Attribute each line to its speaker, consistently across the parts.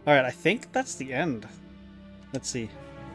Speaker 1: Alright, I think that's the end. Let's see.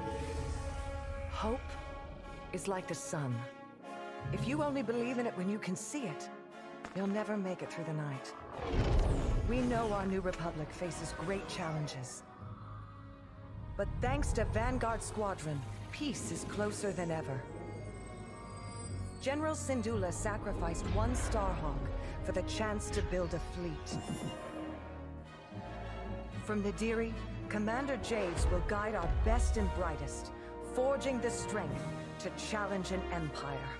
Speaker 2: Hope is like the sun. If you only believe in it when you can see it, you'll never make it through the night. We know our new republic faces great challenges. But thanks to Vanguard Squadron, peace is closer than ever. General Syndulla sacrificed one Starhawk for the chance to build a fleet. From Nadiri, Commander Javes will guide our best and brightest, forging the strength to challenge an empire.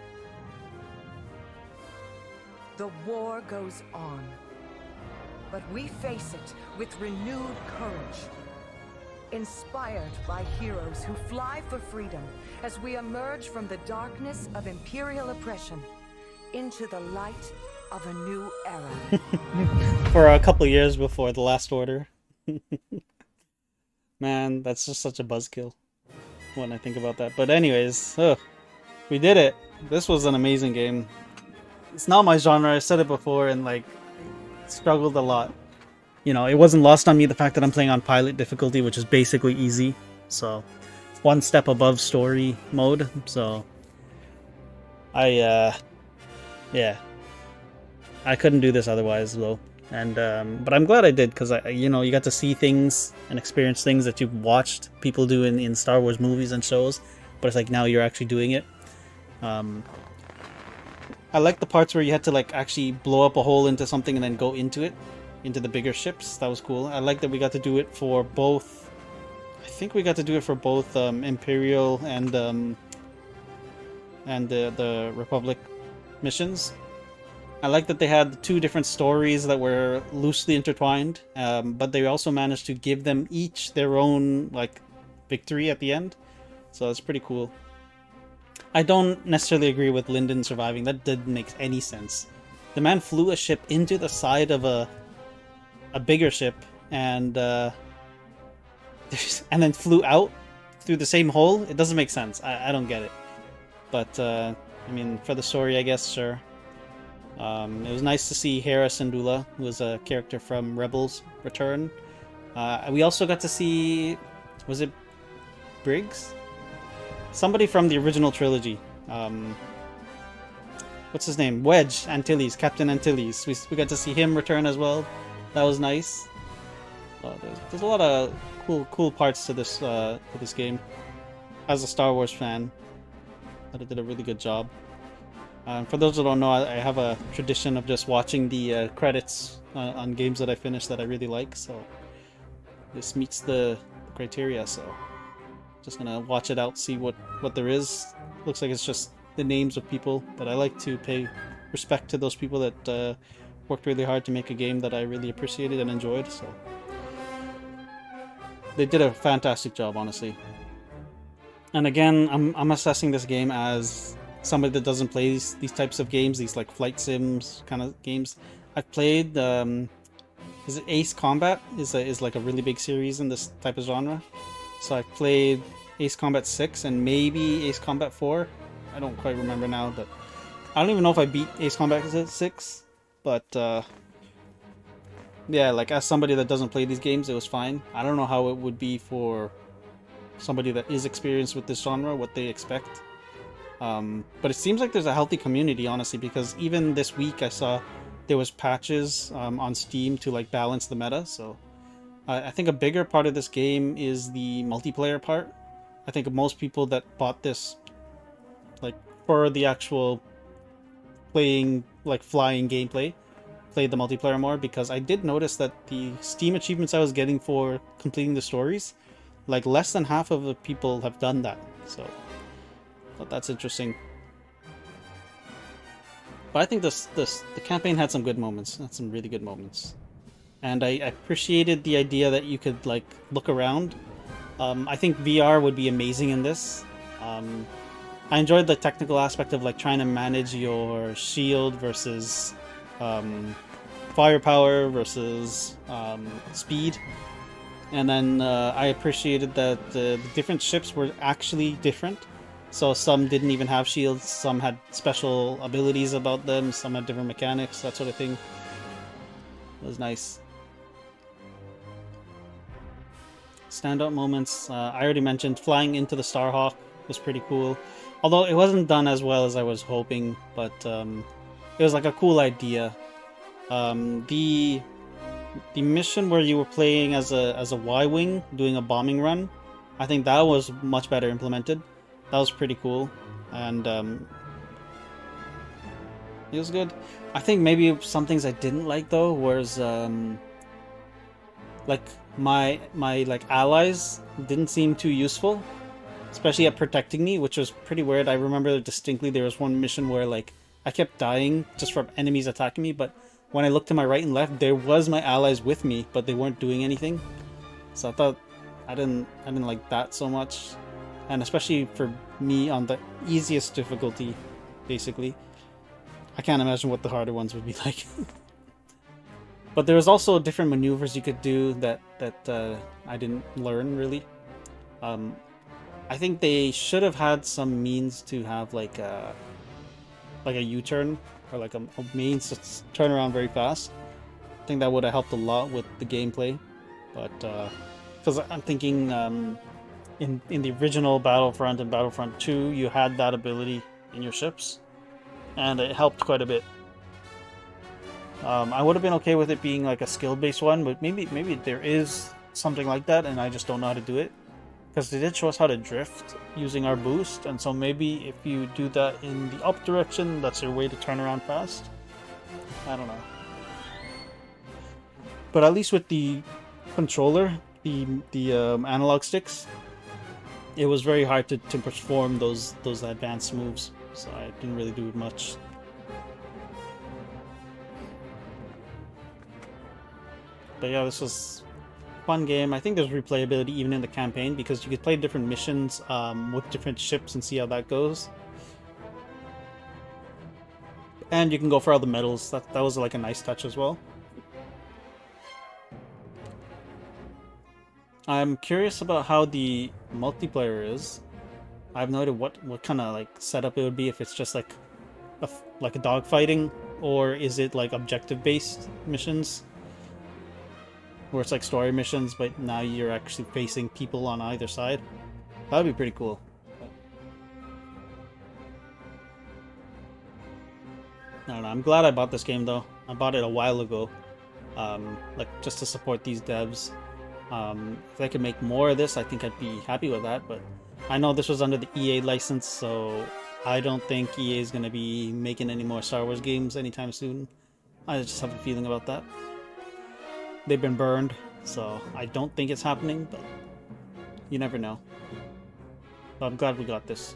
Speaker 2: The war goes on, but we face it with renewed courage. Inspired by heroes who fly for freedom as we emerge from the darkness of Imperial oppression into the light of a new era.
Speaker 1: For a couple years before the Last Order. Man, that's just such a buzzkill when I think about that. But anyways, we did it. This was an amazing game. It's not my genre, I said it before, and like, struggled a lot. You know, it wasn't lost on me the fact that I'm playing on pilot difficulty, which is basically easy. So, one step above story mode. So, yeah, I couldn't do this otherwise though. And but I'm glad I did, because you know, you got to see things and experience things that you've watched people do in Star Wars movies and shows. But it's like now you're actually doing it. I like the parts where you had to like actually blow up a hole into something and then go into it. Into the bigger ships. That was cool. I like that we got to do it for both. I think we got to do it for both Imperial and the Republic missions. I like that they had two different stories that were loosely intertwined, but they also managed to give them each their own like victory at the end. So that's pretty cool. I don't necessarily agree with Lyndon surviving. That didn't make any sense. The man flew a ship into the side of a bigger ship and then flew out through the same hole. It doesn't make sense. I don't get it. But I mean, for the story, I guess, sure. It was nice to see Hera Syndulla, who was a character from Rebels, return. We also got to see, was it Briggs? Somebody from the original trilogy. What's his name? Wedge Antilles, Captain Antilles. We got to see him return as well. That was nice. There's a lot of cool parts to this game. As a Star Wars fan, I did a really good job. For those who don't know, I have a tradition of just watching the credits on games that I finish that I really like. So this meets the criteria. So just gonna watch it out, see what there is. Looks like it's just the names of people, but I like to pay respect to those people that worked really hard to make a game that I really appreciated and enjoyed. So they did a fantastic job, honestly. And again, I'm assessing this game as somebody that doesn't play these types of games, these like flight sims kind of games. I've played is it Ace Combat is like a really big series in this type of genre. So I've played Ace Combat 6 and maybe Ace Combat 4. I don't quite remember now, but I don't even know if I beat Ace Combat 6. But yeah, like as somebody that doesn't play these games, it was fine. I don't know how it would be for somebody that is experienced with this genre, what they expect. But it seems like there's a healthy community, honestly, because even this week I saw there was patches on Steam to like balance the meta. So I think a bigger part of this game is the multiplayer part. I think most people that bought this like for the actual playing, like flying gameplay, played the multiplayer more, because I did notice that the Steam achievements I was getting for completing the stories, like less than half of the people have done that. So but that's interesting. But I think the campaign had some good moments. Had some really good moments. And I appreciated the idea that you could like look around. I think VR would be amazing in this. I enjoyed the technical aspect of like trying to manage your shield versus firepower versus speed. And then I appreciated that the different ships were actually different. So some didn't even have shields, some had special abilities about them, some had different mechanics, that sort of thing. It was nice. standout moments. I already mentioned flying into the Starhawk was pretty cool. Although it wasn't done as well as I was hoping, but it was like a cool idea. The mission where you were playing as a Y-wing doing a bombing run, I think that was much better implemented. That was pretty cool, and it was good. I think maybe some things I didn't like though was like my like allies didn't seem too useful, especially at protecting me, which was pretty weird. I remember distinctly there was one mission where like I kept dying just from enemies attacking me, but when I looked to my right and left, there was my allies with me, but they weren't doing anything. So I thought I didn't like that so much, and especially for me on the easiest difficulty, basically. I can't imagine what the harder ones would be like. But there was also different maneuvers you could do that I didn't learn really. I think they should have had some means to have like a U-turn or like a means to turn around very fast. I think that would have helped a lot with the gameplay. But because I'm thinking in the original Battlefront and Battlefront 2, you had that ability in your ships, and it helped quite a bit. I would have been okay with it being like a skill-based one, but maybe there is something like that, and I just don't know how to do it. Because they did show us how to drift using our boost, and so maybe if you do that in the up direction, that's your way to turn around fast. I don't know. But at least with the controller, the analog sticks, it was very hard to perform those advanced moves, so I didn't really do much. But yeah, this was a fun game. I think there's replayability even in the campaign because you could play different missions with different ships and see how that goes. And you can go for all the medals. That was like a nice touch as well. I'm curious about how the multiplayer is. I have no idea what kind of like setup it would be, if it's just like a dogfighting, or is it like objective-based missions, where it's like story missions, but now you're actually facing people on either side. That would be pretty cool. I don't know. I'm glad I bought this game though. I bought it a while ago, like just to support these devs. If I could make more of this, I think I'd be happy with that. But I know this was under the EA license, so I don't think EA is going to be making any more Star Wars games anytime soon. I just have a feeling about that. They've been burned, so I don't think it's happening, but you never know. But I'm glad we got this.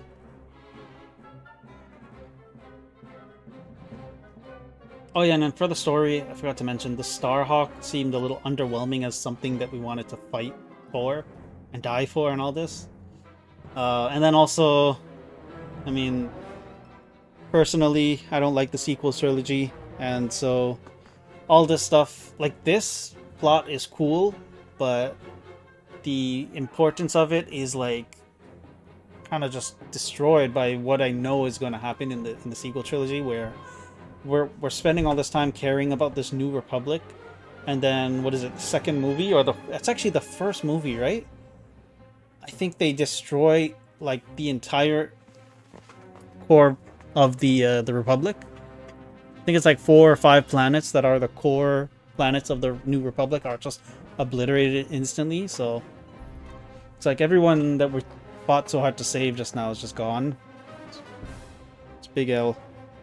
Speaker 1: Oh yeah, and then for the story, I forgot to mention, the Starhawk seemed a little underwhelming as something that we wanted to fight for and die for and all this. And then also, I mean, personally, I don't like the sequel trilogy, and so all this stuff, like this plot is cool, but the importance of it is like kind of just destroyed by what I know is going to happen in the sequel trilogy, where we're spending all this time caring about this new republic, and then what is it, the second movie, or it's actually the first movie, right? I think they destroy like the entire core of the republic. I think it's like 4 or 5 planets that are the core planets of the new republic are just obliterated instantly. So it's like everyone that we fought so hard to save just now is just gone. It's big L.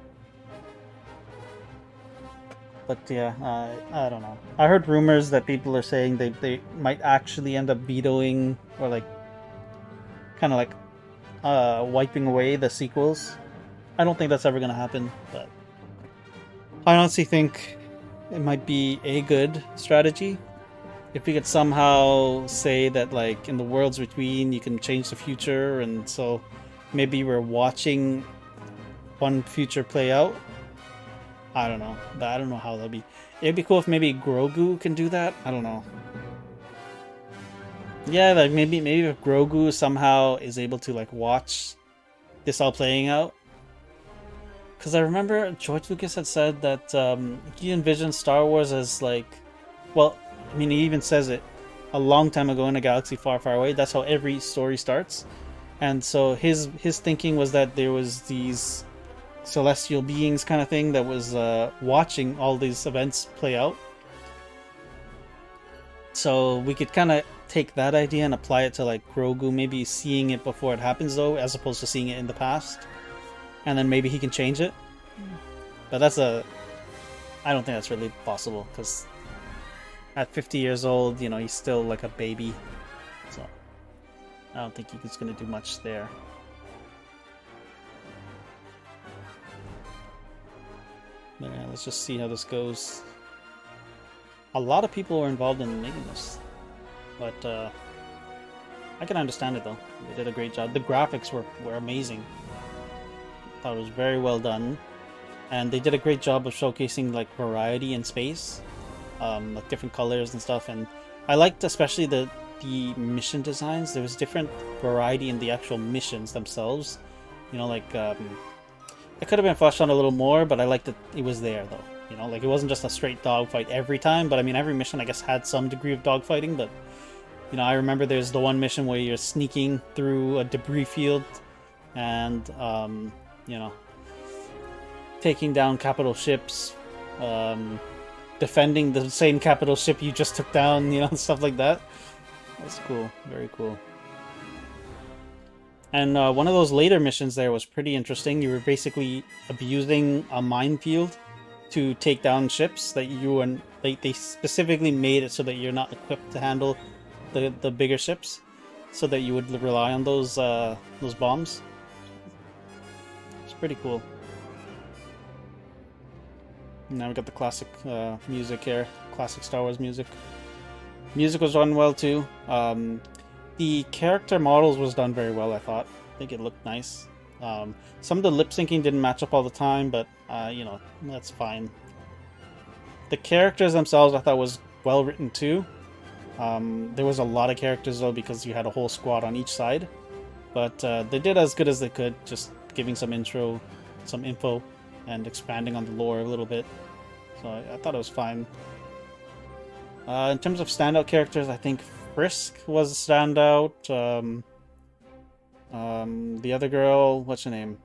Speaker 1: But yeah, I don't know. I heard rumors that people are saying they might actually end up vetoing, or like kind of like wiping away the sequels. I don't think that's ever going to happen, but I honestly think it might be a good strategy if we could somehow say that like in the worlds between you can change the future, and so maybe we're watching one future play out. I don't know, but I don't know how that'd be. It'd be cool if maybe Grogu can do that. I don't know. Yeah, like maybe if Grogu somehow is able to like watch this all playing out. Because I remember George Lucas had said that he envisioned Star Wars as like, well, I mean, he even says it, a long time ago in a galaxy far, far away. That's how every story starts. And so his thinking was that there was these celestial beings kind of thing that was watching all these events play out. So we could kind of take that idea and apply it to like Grogu, maybe seeing it before it happens though, as opposed to seeing it in the past. And then maybe he can change it. But I don't think that's really possible, because at 50 years old, you know, he's still like a baby. So I don't think he's going to do much there. But yeah, let's just see how this goes. A lot of people were involved in making this, but I can understand it though. They did a great job. The graphics were amazing. I thought it was very well done, and they did a great job of showcasing like variety in space, like different colors and stuff. And I liked especially the mission designs. There was different variety in the actual missions themselves. You know, like it could have been fleshed out a little more, but I liked that it was there though. You know, like it wasn't just a straight dogfight every time, but I mean every mission I guess had some degree of dogfighting. But you know, I remember there's the one mission where you're sneaking through a debris field and you know, taking down capital ships, defending the same capital ship you just took down, you know, stuff like that. That's cool, very cool. And one of those later missions there was pretty interesting. You were basically abusing a minefield to take down ships that you and they specifically made it so that you're not equipped to handle the bigger ships, so that you would rely on those bombs. It's pretty cool. Now we got the classic music here, classic Star Wars music. Music was done well too. The character models was done very well, I thought. I think it looked nice. Some of the lip syncing didn't match up all the time, but you know, that's fine. The characters themselves I thought was well written too. There was a lot of characters though, because you had a whole squad on each side. But they did as good as they could, just giving some intro, some info, and expanding on the lore a little bit. So I thought it was fine. In terms of standout characters, I think Frisk was a standout. The other girl, what's her name?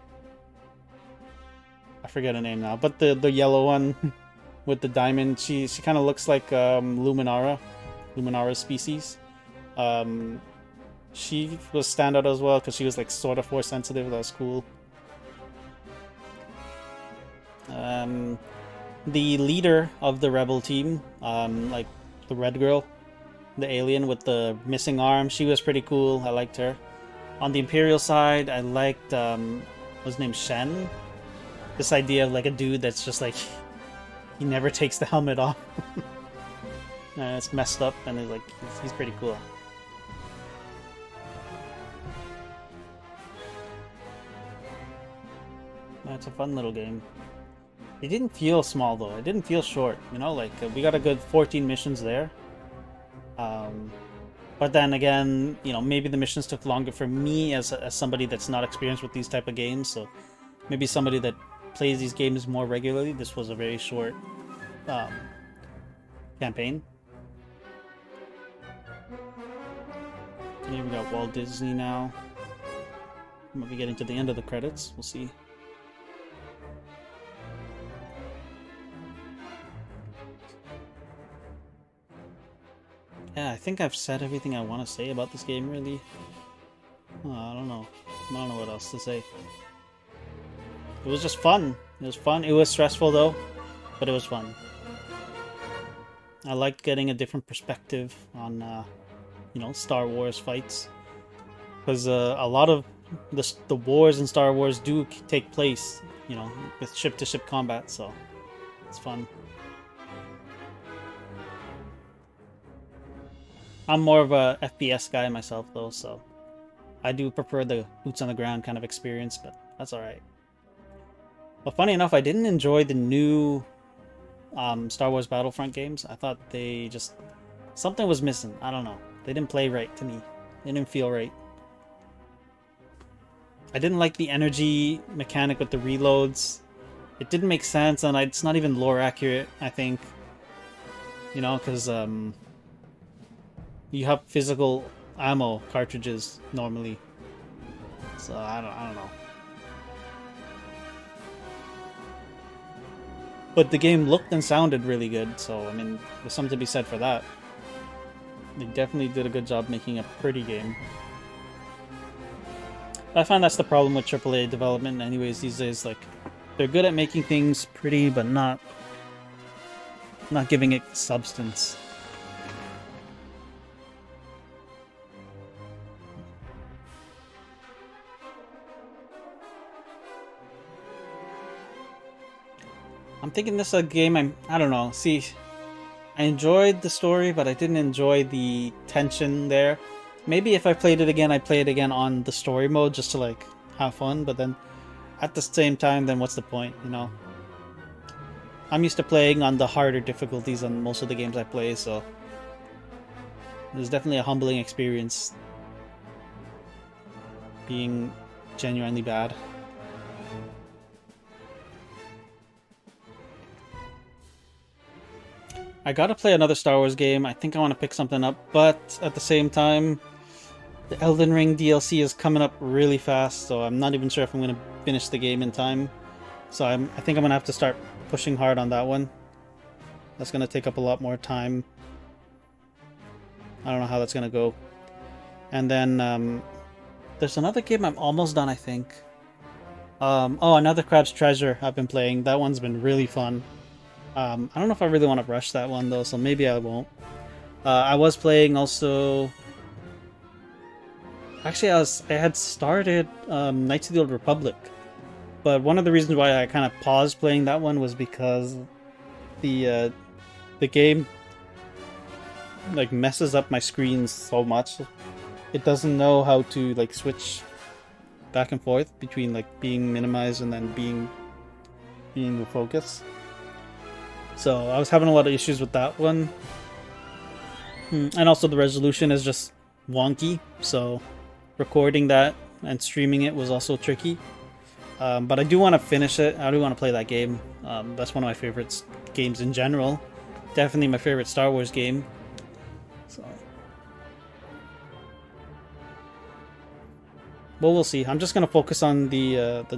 Speaker 1: I forget her name now, but the yellow one with the diamond, she kind of looks like Luminara's species. She was standout as well because she was like sort of force sensitive. That was cool. The leader of the rebel team, like the red girl, the alien with the missing arm, she was pretty cool. I liked her. On the Imperial side, I liked what's his name, Shen. This idea of like a dude that's just like he never takes the helmet off. It's messed up, and it's like he's pretty cool. It's a fun little game. It didn't feel small though. It didn't feel short. You know, like we got a good 14 missions there. But then again, you know, maybe the missions took longer for me as somebody that's not experienced with these type of games. So maybe somebody that plays these games more regularly, this was a very short campaign. And here we got Walt Disney now. Might be getting to the end of the credits. We'll see. Yeah, I think I've said everything I want to say about this game, really. I don't know. I don't know what else to say. It was just fun. It was fun. It was stressful, though, but it was fun. I liked getting a different perspective on, you know, Star Wars fights. Because a lot of the wars in Star Wars do take place, you know, with ship-to-ship combat, so it's fun. I'm more of a FPS guy myself, though, so I do prefer the boots-on-the-ground kind of experience, but that's alright. But funny enough, I didn't enjoy the new Star Wars Battlefront games. I thought they just... something was missing. I don't know. They didn't play right to me. They didn't feel right. I didn't like the energy mechanic with the reloads. It didn't make sense, and it's not even lore accurate, I think. You know, because... you have physical ammo cartridges normally. So I don't know. But the game looked and sounded really good, so I mean, there's something to be said for that. They definitely did a good job making a pretty game. I find that's the problem with AAA development anyways these days. Like, they're good at making things pretty, but not giving it substance. I'm thinking this is a game I don't know. See, I enjoyed the story, but I didn't enjoy the tension there. Maybe if I played it again, I'd play it again on the story mode just to like have fun, but then at the same time, then what's the point, you know? I'm used to playing on the harder difficulties on most of the games I play, so it was definitely a humbling experience being genuinely bad. I gotta play another Star Wars game. I think I want to pick something up, but at the same time, the Elden Ring DLC is coming up really fast, so I'm not even sure if I'm going to finish the game in time. So I think I'm going to have to start pushing hard on that one. That's going to take up a lot more time. I don't know how that's going to go. And then there's another game I'm almost done, I think. Oh, Another Crab's Treasure I've been playing. That one's been really fun. I don't know if I really want to rush that one though, so maybe I won't. I was playing also... Actually, I had started Knights of the Old Republic, but one of the reasons why I kind of paused playing that one was because the game like messes up my screen so much. It doesn't know how to like switch back and forth between like being minimized and then being the focus. So I was having a lot of issues with that one, and also the resolution is just wonky. So recording that and streaming it was also tricky. But I do want to finish it. I do want to play that game. That's one of my favorite games in general. Definitely my favorite Star Wars game. So, well, we'll see. I'm just gonna focus on the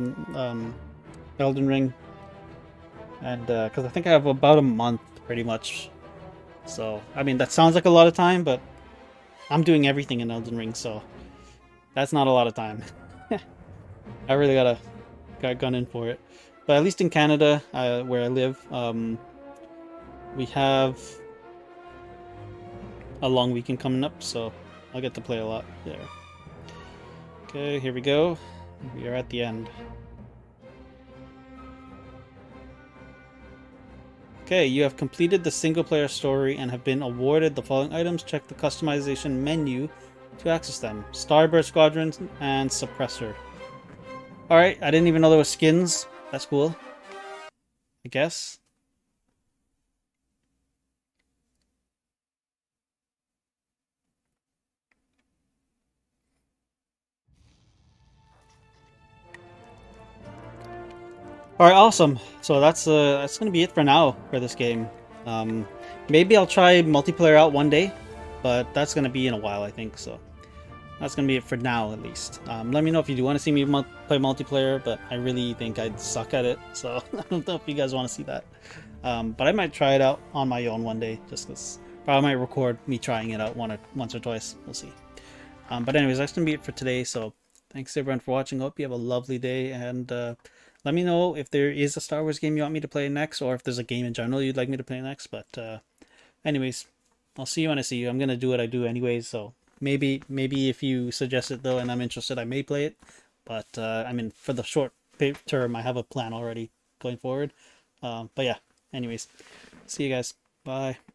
Speaker 1: Elden Ring, and because I think I have about a month, pretty much. So I mean, that sounds like a lot of time, but I'm doing everything in Elden Ring, so that's not a lot of time. I really got gone in for it. But at least in Canada, where I live, we have a long weekend coming up, so I'll get to play a lot there. Okay, here we go. We are at the end. Okay, you have completed the single-player story and have been awarded the following items. Check the customization menu to access them. Starburst Squadrons and Suppressor. Alright, I didn't even know there were skins. That's cool, I guess. Alright, awesome. So that's gonna be it for now for this game. Maybe I'll try multiplayer out one day, but that's gonna be in a while, I think. So that's gonna be it for now, at least. Let me know if you do want to see me play multiplayer, but I really think I'd suck at it, so I don't know if you guys want to see that. But I might try it out on my own one day, just because. Or I might record me trying it out once or twice. We'll see. But anyways, that's gonna be it for today. So thanks everyone for watching. Hope you have a lovely day, and let me know if there is a Star Wars game you want me to play next, or if there's a game in general you'd like me to play next. But anyways, I'll see you when I see you. I'm gonna do what I do anyways, so maybe if you suggest it though and I'm interested, I may play it. But I mean, for the short term, I have a plan already going forward. But yeah, anyways, see you guys. Bye.